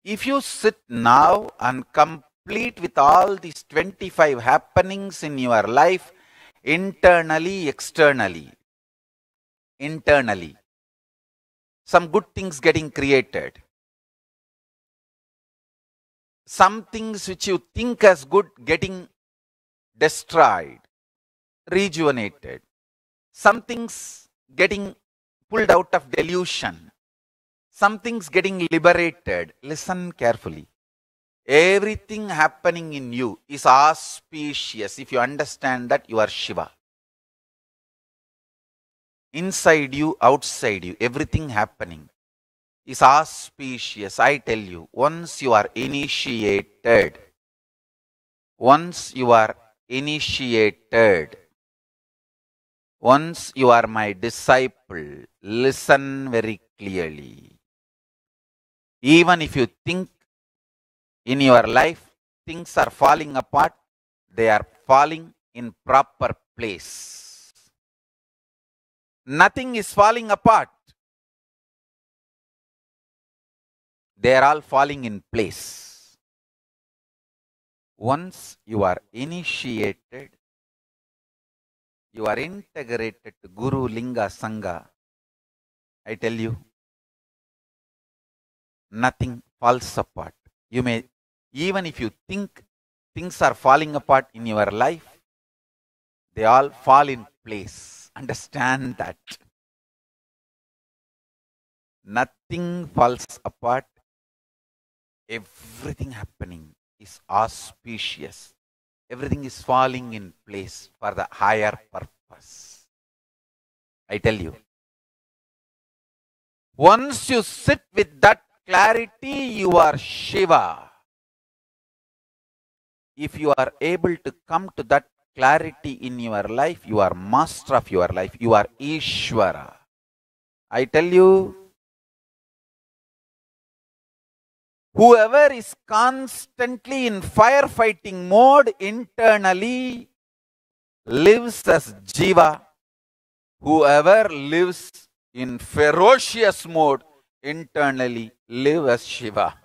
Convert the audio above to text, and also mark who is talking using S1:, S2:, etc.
S1: If you sit now and complete with all these 25 happenings in your life, internally, externally, some good things getting created. Some things which you think as good getting destroyed, rejuvenated. Some things getting pulled out of delusion. Some things getting liberated. Listen carefully. Everything happening in you is auspicious. If you understand that, you are Shiva. Inside you, outside you, everything happening is auspicious. I tell you, once you are initiated, once you are my disciple, listen very clearly. Even if you think in your life things are falling apart, they are falling in proper place. Nothing is falling apart. They are all falling in place. Once you are initiated, you are integrated to Guru, Linga, Sangha, I tell you, nothing falls apart. You may, even if you think things are falling apart in your life, they all fall in place. Understand that. Nothing falls apart. Everything happening is auspicious. Everything is falling in place for the higher purpose. I tell you. Once you sit with that clarity, you are Shiva. If you are able to come to that clarity in your life, you are master of your life. You are Ishvara. I tell you, whoever is constantly in firefighting mode internally lives as Jiva. Whoever lives in ferocious mode internally lives as Shiva.